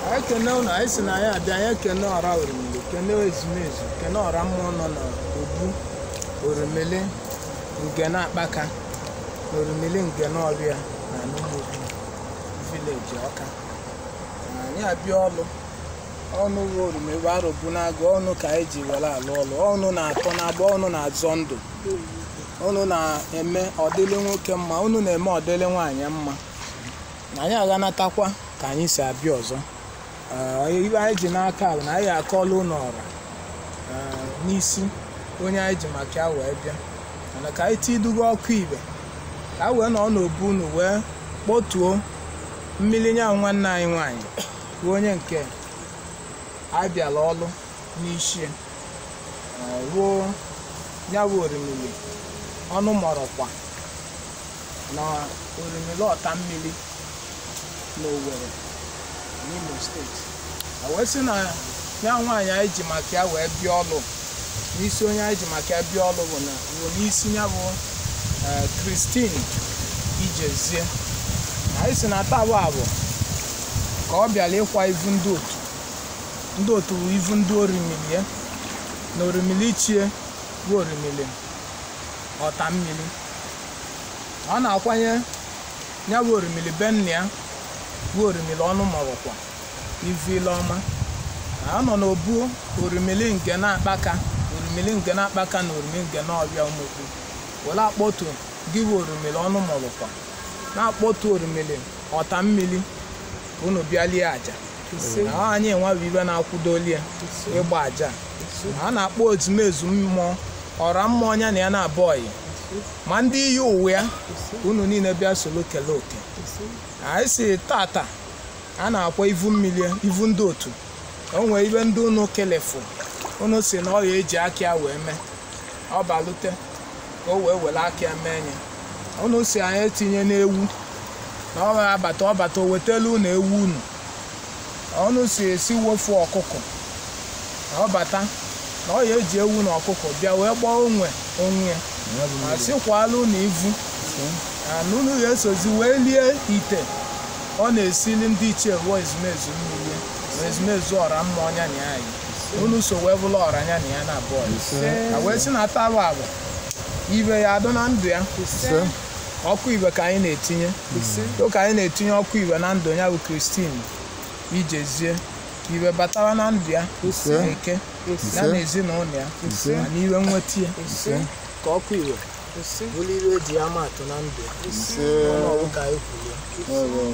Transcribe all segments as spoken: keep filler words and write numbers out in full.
I can know nice and I can know around me, can know his miss, cannot run on a boot or a million, you cannot back or a million canoria and no village. Okay. Yeah, be all. Oh no, me waro bunago, no kaiji, wala lolo, oh no, na tonabo, na zondo. Oh no, na eme or dealing with him, oh no, more dealing one, yamma. Naya gana takwa, can you say abiozo? Uh, I ji n'aka na anyị akọlụ n'ọra n'isi onye anyị ji maka ya wee bịa mana ka anyị tidugo ọkụ ibe ka wee nọ n'obu unu wee kpọtuo mmiri nya nwanne anyị nwaanyị bụ onye nke abịala ọlụ n'isi ruo ya bụ orimiri ọnụ mọrọkwa na orimiri ọta mmiri n'Owerri Imo State. I was in a young one I ji maka wee bịa ọlụ n'isi onye anyị ji maka bịa ọlụ bụ na bụ n'isi ya bụ Christine Ijezie. Anyị si na taa bụ ka ọ bịara ịkwa ivu ndị otu ndị otu ivu ndị orimiri ya na orimiri ichie bụ orimiri ọta mmiri. Ọ na-akwanye ya bụ orimiri be nna ya bụ orimiri ọnụ mọrọkwa ivu ile ọma. A nọ n'obu orimiri nke na-akpaka orimiri nke na-akpaka na orimiri nke na-ọbịa ụmụokwu were akpọtu gị bụ orimiri ọnụ mọrọkwa na-akpọtu orimiri ọta mmiri unu bịalie aja anyị enwebụ ibe na-akwụdoli ya ịgba aja. A na-akpọ ozumezu mmụọ ọra mmụọ ya na ya na-abọghị ma ndị iyi uwe ya unu niile bịa solo kele oke. Anyị si tata a na-akpọ ivu mmiri ivu ndị otu o nwere ibe ndị unu kelefu unu si na ọ ya eji aka ya wee mee ọ balute ka o wee were aka ya mee nye unu si anyị etinye n'ewu na ọ ga-abata ọbata o wetelu unu ewu unu. Unu si esi wofu ọkụkọ na ọ bata na ọ ya eji ewu na ọkụkọ bịa wee gbaa onwe onwe ya ma sikwalụ na ivu unu ya esozi wee lie ite ọ na-esili ndị ichie ruo ezumezu mmiri ezumezu ọra mma ọnya na anyị unu so wee bụla ọra anya na ya na abụọ a wee si na taba abụ ibe ya adụ na ndụ ya ọkụ ibe ka anyị na-etinye ka anyị na-etinye ọkụ ibe na ndụ ya bụ Christine Ijezie ibe batara na ndụ ya eke ya na ezinụlọ ya na iwe nweta ya ka ọkụ iwe bụrụ iwe eji ya matụ na ndụ ya ọnọwụ ka anyị kwuru.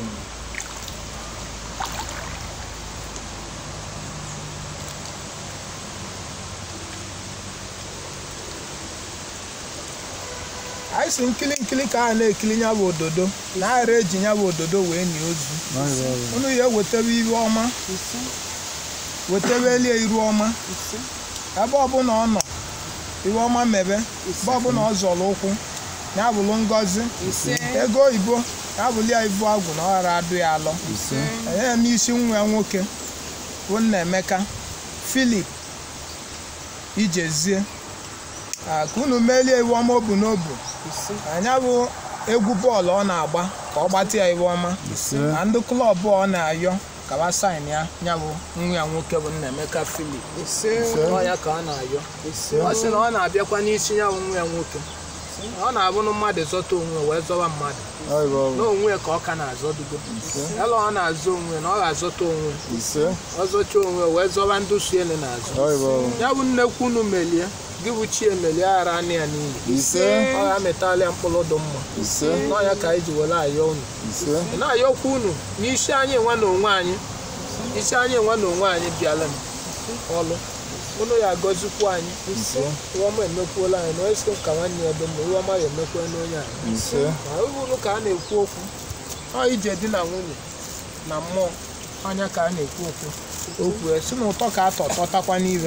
Anyị si nkili nkili ka a na-ekili ya bụ ododo na ara eji ya bụ ododo wee nye ozu unu ya wetebe iru ọma wetebe elie iru ọma ebe ọbụla ọ nọ iru ọma mebe ebe ọbụla ọ zọrọ ụkwụ ya bụrụ ngọzi ego oyibo ya bụrụ ya ivu agwụ na ọ ghara adụ ya alọ enye ya n'isi nwa ya nwoke bụ Nnaemeka Philip Ijezie ka unu melie iwu ọma obu n'obu anya bụ egwu bọọlụ ọ na-agba ka ọ gbata ya iwu ọma na ndị klọb ọ na-ayọ ka ba saịn ya ya bụ nwa ya nwoke bụ Nnaemeka Philip ọ ya ka ọ na-ayọ ọ sị na ọ na-abịakwa n'isi ya bụ nwa ya nwoke ọ na-abụ na mmadụ zọta onwe wee zọba mmadụ na onwe ka ọ ka na-azọdugo ela ọ na-azọ onwe na ọ ga-azọta onwe ọ zọcha onwe wee zọba ndị suele na-azọ ya bụ nnekwu unu melie gị bụ chi emelie ara anị ya n'iyi ọ ga-ametali ya mkpụrụ dị mma n'ọnya ka anyị ji were ayọ unu na-ayọkwa unu n'isi anyị nwa na onwe anyị isi anyị nwa na onwe anyị bịala ọlụ unu ya agọzikwa anyị iwọma emekwuola anyị na onye si ka nwanne ya dị mma iwọma ya emekwa n'onye anyị ma uru ka a na-ekwu okwu ọ ije di na nwunye na mmụọ anya ka a na-ekwu okwu okwu esi na ụtọ ka atọ tọtakwa n'ibe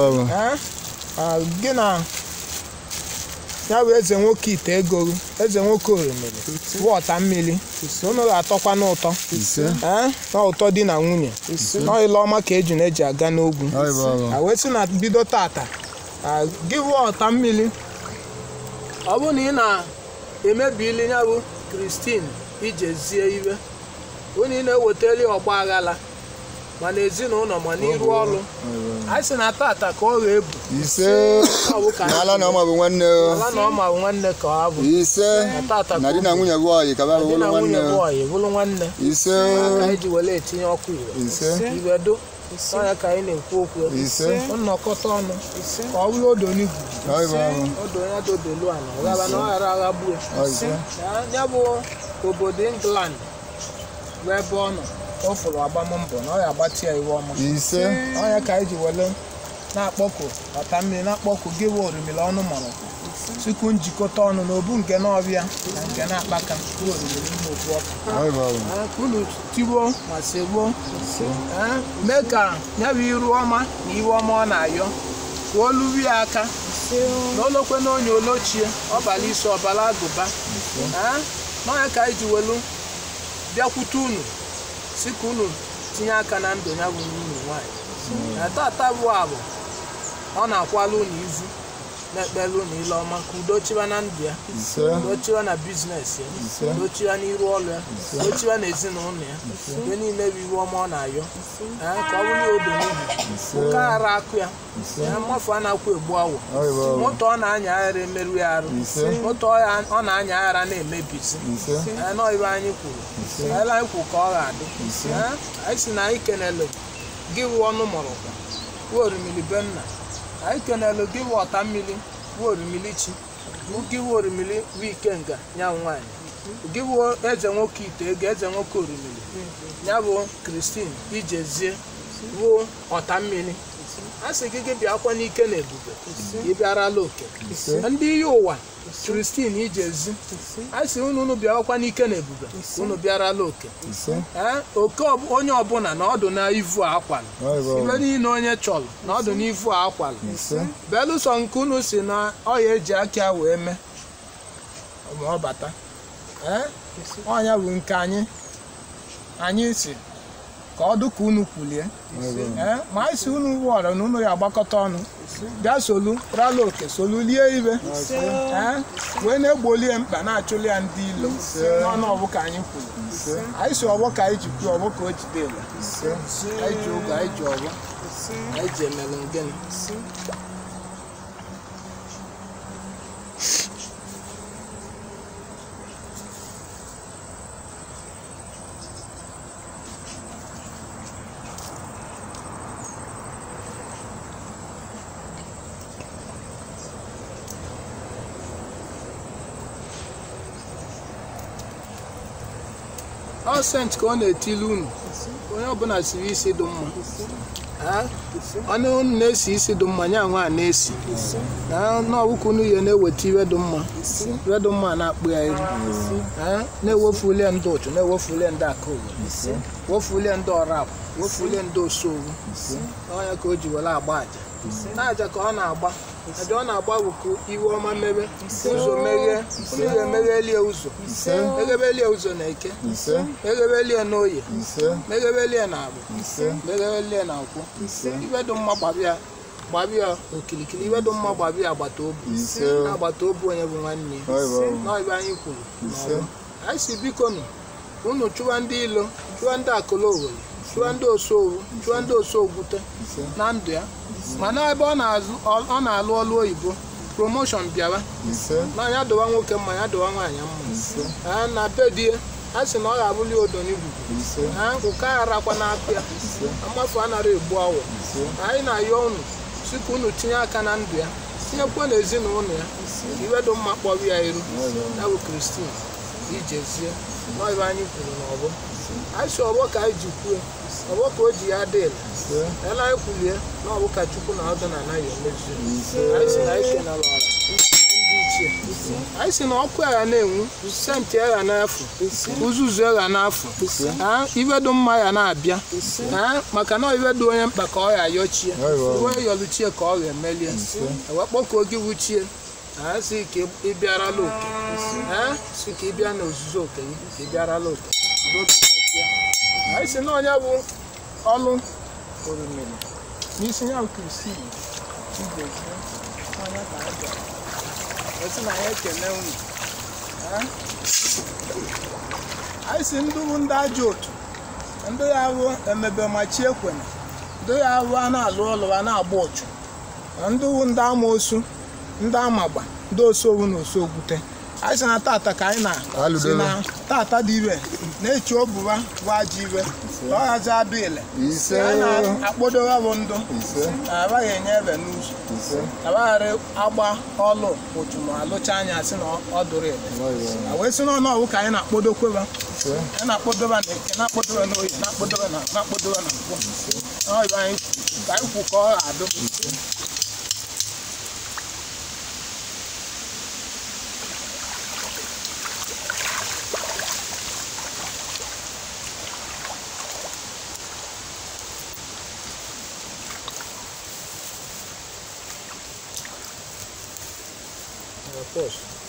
gị na ya bụ eze nwoke ite ego eze nwoke orimiri bụ ọta mmiri unu ga-atọkwa n'ụtọ na ụtọ di na nwunye na ile ọma ka eji na-eji aga n'ogwu a wee sị na bido tata gị bụ ọta mmiri ọ bụ na ị na-emebili ya bụ Christine Ijezie iwe unu ị na-ewetali ọgba aghara ma n'ezinụlọ ma n'iru ọrụ anyị sị na tata ka ọ ga-ebu ise n'ala na ọma bụ nwanne ala na ọma bụ nwanne ka ọ bụ ise na di na nwunye bụ ọyị ka ba bụrụ nwanne bụrụ nwanne ise ka anyị ji were etinye ọkụ ise iwedo ọnya ka anyị na-ekwu okwu ise nnọkọta ọnụ ka ọ bụrụ odo n'igwu odo onye dodolu ala ọghara na ọ ghara aghagbue ya bụ obodo England bụ ebe ọ nọ ọ fụrụ agbammbọ na ọ ya agbatị ya iwe ọma ise ọnya ka anyị ji were na-akpọku ọta mmiri na-akpọku gị bụ orimiri ọnụ mara tupu njikọta ọnụ n'obu nke n'ọbịa na nke na-akpaka orimiri ime ofu ọka unu tigbuo ma segbuo mee ka ya bụ iru ọma na iwe ọma ọ na-ayọ ka olu ya aka na olokwe na onye olochie ọbala isi ọbala agụba n'ọnya ka anyị ji welu bịakwute unu si ka unu tinye aka na ndụ ya bụ unu nwaanyị na tata bụ abụ ọ na-akwala unu izu na-ekpele unu ile ọma ka udo chiba na ndụ ya udo chiba na biznes ya udo chiba n'iru ọrụ ya udo chiba na ezinụlọ ya ihe niile bụ iwu ọma ọ na-ayọ ka ọ bụrụ odo n'ihu ụka ghara akụ ya ya mmafu a na-akwụ egbu awọ moto ọ na-anya aghara emerụ ya arụ moto ọ na-anya aghara na-emebizi nọ ibe anyị kwuru ele anyị kwuru ka ọ ga-adị anyị si na anyị kenele gị wụ ọnụ mọrọkwa wụ orimiri be nna anyị kenelu gị wụ ọta mmiri wụ orimiri chi gị wụ orimiri wụ ikenga nya nwaanyị gị wụ eze nwoke ite ego eze nwoke orimiri ya bụ Christine Ijezie wụ ọta mmiri a sị gị gị bịakwa n'ike na ebube ị bịarala oke ndị iyi ụwa Christine Ijezi a sị unu unu bịakwa n'ike na ebube unu bịarala oke oke onye ọbụla na ọdụ na ivu akwala ibe niile onye chọrọ na ọdụ na ivu akwala belụsọ nke unu si na ọ ya eji aka wee mee ma ọ bata ọnya bụ nke anyị anyị si ka ọ dụka unu kwulie ma anyị si unu wụọrọ na unu ya agbakọta ọnụ bịa solu rala oke solu lie ibe wee na-egbolie mkpa na-achụli ya ndị ilo n'ọnụ ọbụ ka anyị kwuru anyị si ọgbọ ka anyị ji kwuo ọgbọ ka o jidela anyị ji oge anyị ji ọgbọ anyị ji emelụ ngịnị ọ sent ka ọ na-etili unu onye ọbụla siri isi dị mma ọnụ unu na-esi isi dị mma nya nwa na-esi n'ọwụka unu ihe na-eweta iwe dị mma iwe dị mma na-akpụ ya iru na-ewefule ndị ụchụ na-ewefule ndị akaowe wefule ndị ọrapụ wefule ndị osowu ọnya ka o ji were agba aja na aja ka ọ na-agba aja ọ na-agba bụ ka iwe ọma mebe ụzọ meghee unu ga-emeghelie ụzọ meghebelie ụzọ na eke meghebelie n'oye meghebelie na agbụ meghebelie na nkwụ iwe dị mma gbabịa gbabịa okilikili iwe dị mma gbabịa agbata obi na agbata obi onye bụ nwanne ya n'ibe anyị kwuru anyị si biko nụ unu chụwa ndị ilo chụwa ndị akụla owere chụwa ndị osowu chụwa ndị osogwute na ndụ ya mana ebe ọ na-alụ ọlụ oyibo promoshọn bịara na ya dọwa nwoke mma ya dọwa nwaanyị mma na bedie a sị na ọ ga-abụli odo n'igugu ha ụka gharakwa n'akụ ya mmafu anara egbu awọ anyị na-ayọ unu sika unu tinye aka na ndụ ya tinyekwa n'ezinụlọ ya iwe dị mma kpọrọ ya iru ya bụ Christine Ijezie n'ibe anyị kwuru n'ọgbọ anyị si ọgbọ ka anyị ji kwue ọgbọ ka o ji ya dịla ele anyị kwulie na ọbụ ka Chukwu na ọdụ na anaghị emezu anyị si na anyị kenara ọra ndị ichie anyị si na ọkụ agha na-enwu senti agha n'afọ uzuzu agha n'afọ ibe dị mma ya na-abịa maka na ibe dị onye mkpa ka ọ ya yọchie iwe yọluchie ka ọ ga-emelie ewekpọkọ gị wuchie si ka ị bịarala oke si ka ị bịa n'ozuzu oke gị ka ị bịarala oke anyị si na onye bụ ọlụ orimiri n'isi ya Christine Ijezie onye ka anyị bịara esi na ya ekele unu anyị si ndị bụ ndị ajọ otu ndị ya bụ emebe ma chi ekwena, ndị ya bụ a na-alụ ọlụ a na-agba ọchụ, ndị wu ndị amoosu, ndị amagba, ndị osowu na osogwute. Anyị sị na tata ka anyị na-asị na tata dị ire na-echi obuwa bụ ajọ iwe ọ ghazi adụ ile a na-akpọdowe bụ ndụ na-abaghị enye ebe n'ụzọ abaghara agba ọlụ otu ma alụcha anya sị na ọ dụrụ ile wee sị n'ọnụ ọwụ ka anyị na-akpọdokweba anyị na-akpọdoba na eke na-akpọdoba na oyi na-akpọdoba na na-akpọdoba na mkpọ ọyụ anyị ka anyị kwu ka ọ ga-adụ. Of course.